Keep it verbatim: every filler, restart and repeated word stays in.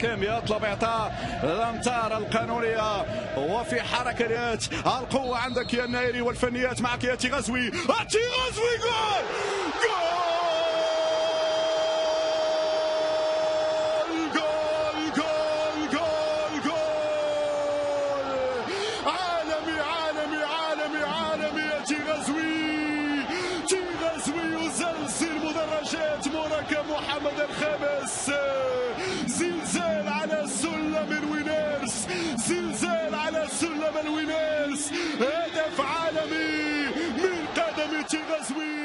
الحكم يطلب إعطاء الأمتار القانونية، وفي حركات القوة عندك يا النايري والفنيات معك يا تيغازوي. تيغازوي جول جول جول جول جول عالمي عالمي عالمي عالمي يا تيغازوي. تيغازوي يزلزل مدرجات مركب محمد الخامس. زلزال على سلم الوينرز، زلزال على سلم الوينرز. هدف عالمي من قدم تيغازوي.